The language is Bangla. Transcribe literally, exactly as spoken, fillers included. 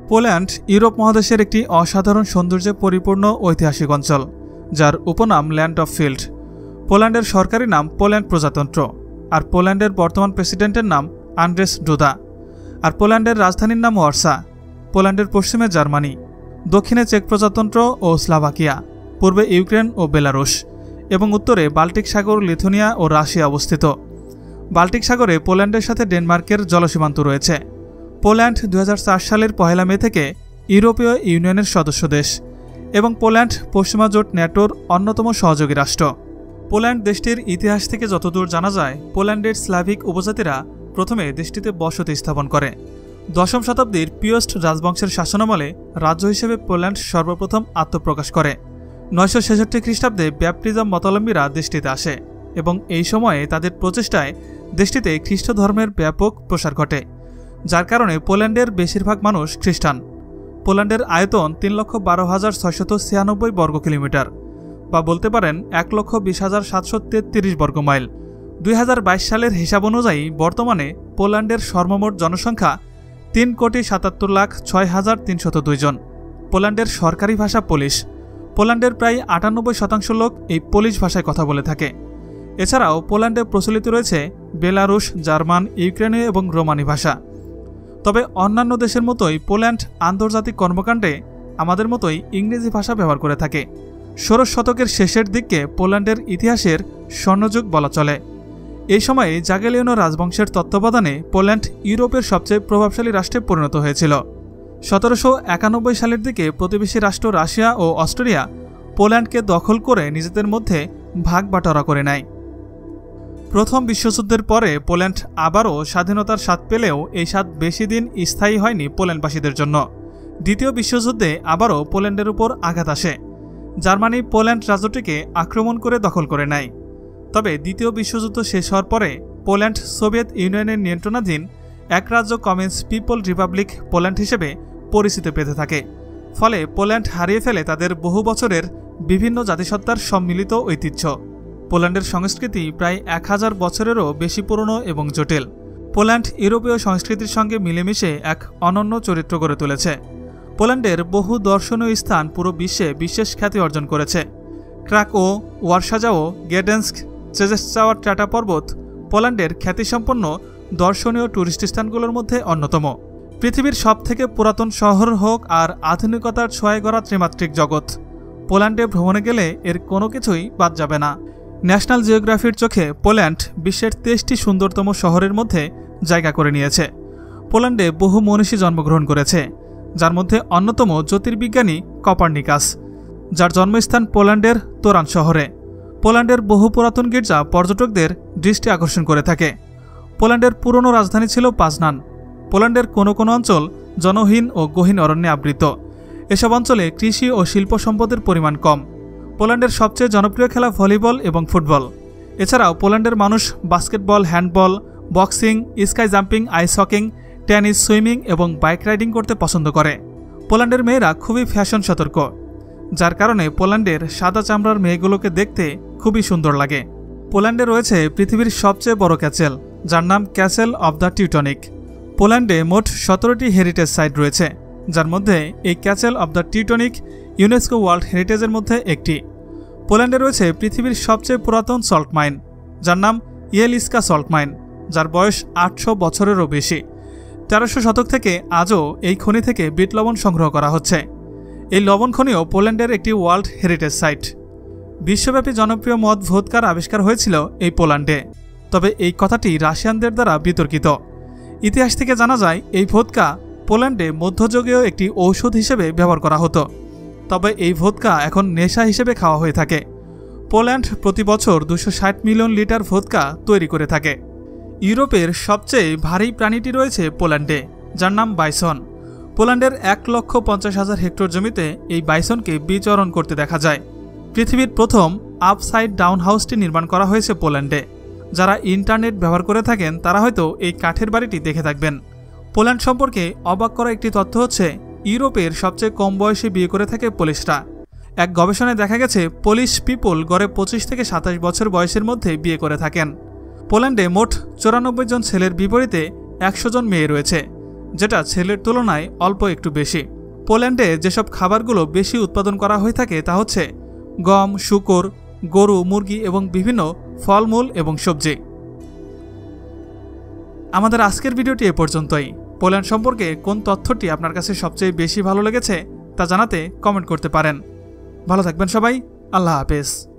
পোল্যান্ড ইউরোপ মহাদেশের একটি অসাধারণ সৌন্দর্যে পরিপূর্ণ ঐতিহাসিক অঞ্চল, যার উপনাম ল্যান্ড অফ ফিল্ড। পোল্যান্ডের সরকারি নাম পোল্যান্ড প্রজাতন্ত্র, আর পোল্যান্ডের বর্তমান প্রেসিডেন্টের নাম আন্ড্রেস ডুদা। আর পোল্যান্ডের রাজধানীর নাম ওয়ার্সা। পোল্যান্ডের পশ্চিমে জার্মানি, দক্ষিণে চেক প্রজাতন্ত্র ও স্লোভাকিয়া, পূর্বে ইউক্রেন ও বেলারুশ এবং উত্তরে বাল্টিক সাগর, লিথুনিয়া ও রাশিয়া অবস্থিত। বাল্টিক সাগরে পোল্যান্ডের সাথে ডেনমার্কের জলসীমান্ত রয়েছে। পোল্যান্ড দুই হাজার চার সালের পহেলা মে থেকে ইউরোপীয় ইউনিয়নের সদস্য দেশ এবং পোল্যান্ড পশ্চিমা জোট ন্যাটোর অন্যতম সহযোগী রাষ্ট্র। পোল্যান্ড দেশটির ইতিহাস থেকে যতদূর জানা যায়, পোল্যান্ডের স্লাভিক উপজাতিরা প্রথমে দেশটিতে বসতি স্থাপন করে। দশম শতাব্দীর পিয়স্ট রাজবংশের শাসনামলে রাজ্য হিসেবে পোল্যান্ড সর্বপ্রথম আত্মপ্রকাশ করে। নয়শো ছেষট্টি খ্রিস্টাব্দে ব্যাপটিজম মতাবলম্বীরা দেশটিতে আসে এবং এই সময়ে তাদের প্রচেষ্টায় দেশটিতে খ্রিস্ট ধর্মের ব্যাপক প্রসার ঘটে, যার কারণে পোল্যান্ডের বেশিরভাগ মানুষ খ্রিস্টান। পোল্যান্ডের আয়তন তিন লক্ষ বারো হাজার ছয়শত ছিয়ানব্বই বর্গ কিলোমিটার, বা বলতে পারেন এক লক্ষ বিশ হাজার সাতশো তেত্রিশ বর্গ মাইল। দুই হাজার বাইশ সালের হিসাব অনুযায়ী বর্তমানে পোল্যান্ডের সর্বমোট জনসংখ্যা তিন কোটি সাতাত্তর লাখ ছয় হাজার তিনশত দুই জন। পোল্যান্ডের সরকারি ভাষা পোলিশ। পোল্যান্ডের প্রায় আটানব্বই শতাংশ লোক এই পোলিশ ভাষায় কথা বলে থাকে। এছাড়াও পোল্যান্ডে প্রচলিত রয়েছে বেলারুশ, জার্মান, ইউক্রেনীয় এবং রোমানি ভাষা। তবে অন্যান্য দেশের মতোই পোল্যান্ড আন্তর্জাতিক কর্মকাণ্ডে আমাদের মতোই ইংরেজি ভাষা ব্যবহার করে থাকে। ষোড়শ শতকের শেষের দিকে পোল্যান্ডের ইতিহাসের স্বর্ণযুগ বলা চলে। এই সময়ে জাগেলিয়ানো রাজবংশের তত্ত্বাবধানে পোল্যান্ড ইউরোপের সবচেয়ে প্রভাবশালী রাষ্ট্রে পরিণত হয়েছিল। সতেরোশো একানব্বই সালের দিকে প্রতিবেশী রাষ্ট্র রাশিয়া ও অস্ট্রেলিয়া পোল্যান্ডকে দখল করে নিজেদের মধ্যে ভাগ বাটোয়ারা করে নেয়। প্রথম বিশ্বযুদ্ধের পরে পোল্যান্ড আবারও স্বাধীনতার স্বাদ পেলেও এই স্বাদ বেশি দিন স্থায়ী হয়নি পোল্যান্ডবাসীদের জন্য। দ্বিতীয় বিশ্বযুদ্ধে আবারও পোল্যান্ডের উপর আঘাত আসে। জার্মানি পোল্যান্ড রাজ্যটিকে আক্রমণ করে দখল করে নেয়। তবে দ্বিতীয় বিশ্বযুদ্ধ শেষ হওয়ার পরে পোল্যান্ড সোভিয়েত ইউনিয়নের নিয়ন্ত্রণাধীন এক রাজ্য কমিউনিস্ট পিপল রিপাবলিক পোল্যান্ড হিসেবে পরিচিতি পেতে থাকে। ফলে পোল্যান্ড হারিয়ে ফেলে তাদের বহু বছরের বিভিন্ন জাতিসত্তার সম্মিলিত ঐতিহ্য। পোল্যান্ডের সংস্কৃতি প্রায় এক হাজার বছরেরও বেশি পুরনো এবং জটিল। পোল্যান্ড ইউরোপীয় সংস্কৃতির সঙ্গে মিলেমিশে এক অনন্য চরিত্র গড়ে তুলেছে। পোল্যান্ডের বহু দর্শনীয় স্থান পুরো বিশ্বে বিশেষ খ্যাতি অর্জন করেছে। ক্রাকো, ওয়ারশাজাও, গেডেন্স্ক, চেজেসচাওয়ার টাটা পর্বত পোল্যান্ডের খ্যাতিসম্পন্ন দর্শনীয় টুরিস্ট স্থানগুলোর মধ্যে অন্যতম। পৃথিবীর সবথেকে পুরাতন শহর হোক আর আধুনিকতার ছোঁয়ায় গড়া ত্রিমাত্রিক জগৎ, পোল্যান্ডে ভ্রমণে গেলে এর কোনো কিছুই বাদ যাবে না। ন্যাশনাল জিওগ্রাফির চোখে পোল্যান্ড বিশ্বের তেইশটি সুন্দরতম শহরের মধ্যে জায়গা করে নিয়েছে। পোল্যান্ডে বহু মনীষী জন্মগ্রহণ করেছে, যার মধ্যে অন্যতম জ্যোতির্বিজ্ঞানী কপার্নিকাস, যার জন্মস্থান পোল্যান্ডের তোরান শহরে। পোল্যান্ডের বহু পুরাতন গির্জা পর্যটকদের দৃষ্টি আকর্ষণ করে থাকে। পোল্যান্ডের পুরনো রাজধানী ছিল পাজনান। পোল্যান্ডের কোনো কোনো অঞ্চল জনহীন ও গহীন অরণ্যে আবৃত। এসব অঞ্চলে কৃষি ও শিল্প সম্পদের পরিমাণ কম। পোল্যান্ডের সবচেয়ে জনপ্রিয় খেলা ভলিবল এবং ফুটবল। এছাড়াও পোল্যান্ডের মানুষ basketball, handball, boxing, ski jumping, ice hockey, tennis, swimming এবং বাইক রাইডিং করতে পছন্দ করে। পোল্যান্ডের মেয়েরা খুবই ফ্যাশন সতর্ক, যার কারণে পোল্যান্ডের সাদা চামড়ার মেয়েগুলোকে দেখতে খুবই সুন্দর লাগে। পোল্যান্ডে রয়েছে পৃথিবীর সবচেয়ে বড় ক্যাসেল, যার নাম ক্যাসেল অব দ্য টিউটনিক। পোল্যান্ডে মোট সতেরোটি হেরিটেজ সাইট রয়েছে, যার মধ্যে এই castle of the Teutonic UNESCO world হেরিটেজের মধ্যে একটি। পোল্যান্ডে রয়েছে পৃথিবীর সবচেয়ে পুরাতন সল্ট মাইন, যার নাম ইয়েলিস্কা সল্ট মাইন, যার বয়স আটশো বছরেরও বেশি। তেরোশো শতক থেকে আজও এই খনি থেকে বিট লবণ সংগ্রহ করা হচ্ছে। এই লবণ খনিও পোল্যান্ডের একটি ওয়ার্ল্ড হেরিটেজ সাইট। বিশ্বব্যাপী জনপ্রিয় মদ ভোদকার আবিষ্কার হয়েছিল এই পোল্যান্ডে, তবে এই কথাটি রাশিয়ানদের দ্বারা বিতর্কিত। ইতিহাস থেকে জানা যায় এই ভোদকা পোল্যান্ডে মধ্যযুগীয় একটি ঔষধ হিসেবে ব্যবহার করা হতো, তবে এই ভোদকা এখন নেশা হিসেবে খাওয়া হয়ে থাকে। পোল্যান্ড প্রতি বছর দুশো ষাট মিলিয়ন লিটার ভোদকা তৈরি করে থাকে। ইউরোপের সবচেয়ে ভারী প্রাণীটি রয়েছে পোল্যান্ডে, যার নাম বাইসন। পোল্যান্ডের এক লক্ষ পঞ্চাশ হাজার হেক্টর জমিতে এই বাইসনকে বিচরণ করতে দেখা যায়। পৃথিবীর প্রথম আপসাইড ডাউন হাউসটি নির্মাণ করা হয়েছে পোল্যান্ডে। যারা ইন্টারনেট ব্যবহার করে থাকেন তারা হয়তো এই কাঠের বাড়িটি দেখে থাকবেন। পোল্যান্ড সম্পর্কে অবাক করা একটি তথ্য হচ্ছে, ইউরোপের সবচেয়ে কম বয়সে বিয়ে করে থাকে পোলিশরা। এক গবেষণায় দেখা গেছে পোলিশ পিপল গড়ে পঁচিশ থেকে সাতাশ বছর বয়সের মধ্যে বিয়ে করে থাকেন। পোল্যান্ডে মোট চুরানব্বই জন ছেলের বিপরীতে একশো জন মেয়ে রয়েছে, যেটা ছেলের তুলনায় অল্প একটু বেশি। পোল্যান্ডে যেসব খাবারগুলো বেশি উৎপাদন করা হয়ে থাকে তা হচ্ছে গম, শূকর, গরু, মুরগি এবং বিভিন্ন ফলমূল এবং সবজি। আমাদের আজকের ভিডিওটি এ পর্যন্তই। পোল্যান্ড সম্পর্কে কোন তথ্যটি আপনার কাছে সবচেয়ে বেশি ভালো লেগেছে তা জানাতে কমেন্ট করতে পারেন। ভালো থাকবেন সবাই। আল্লাহ হাফেজ।